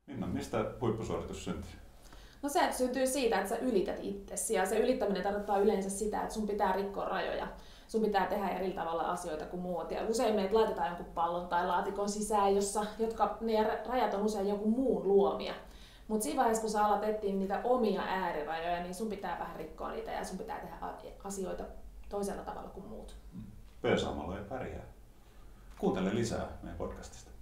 Minna, mistä huippusuoritus syntyy? No se syntyy siitä, että sä ylität itsesi, ja se ylittäminen tarkoittaa yleensä sitä, että sun pitää rikkoa rajoja. Sun pitää tehdä eri tavalla asioita kuin muut. Ja usein meitä laitetaan jonkun pallon tai laatikon sisään, jotka ne rajat on usein jonkun muun luomia. Mutta siinä vaiheessa, kun sä alat etsiä niitä omia äärirajoja, niin sun pitää vähän rikkoa niitä ja sun pitää tehdä asioita toisella tavalla kuin muut. P-saamalla ei pärjää. Kuuntele lisää meidän podcastista.